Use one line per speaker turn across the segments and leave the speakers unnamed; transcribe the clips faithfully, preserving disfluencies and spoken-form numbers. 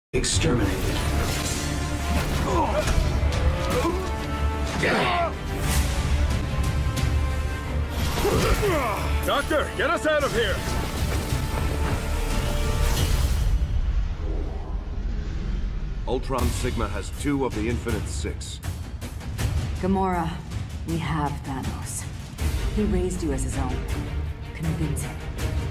Exterminated.
Doctor, get us out of here!
Ultron Sigma has two of the Infinite Six.
Gamora, we have Thanos. He raised you as his own. Convince him.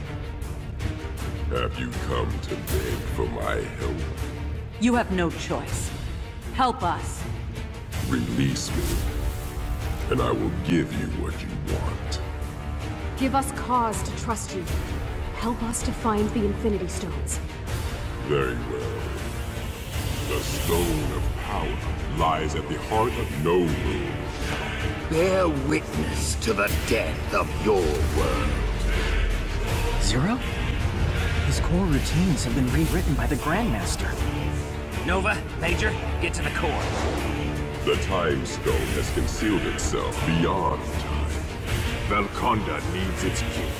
Have you come to beg for my help?
You have no choice. Help us.
Release me, and I will give you what you want.
Give us cause to trust you. Help us to find the Infinity Stones.
Very well. The Stone of Power lies at the heart of no world.
Bear witness to the death of your world.
Zero? His core routines have been rewritten by the Grandmaster.
Nova, Major, get to the core.
The Time Stone has concealed itself beyond time.
Valkonda needs its key.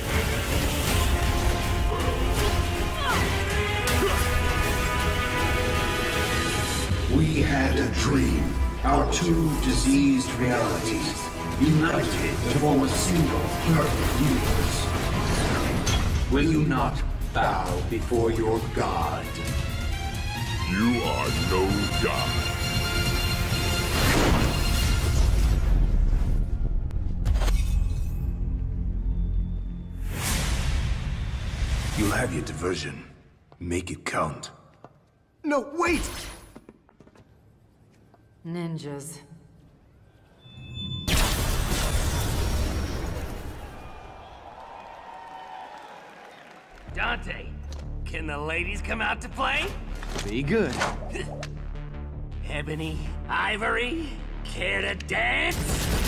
We had a dream. Our two diseased realities united to form a single perfect universe. Will you not bow before your god?
You are no god.
You'll have your diversion. Make it count.
No, wait!
Ninjas.
Dante, can the ladies come out to play?
Be good.
Ebony, Ivory, care to dance?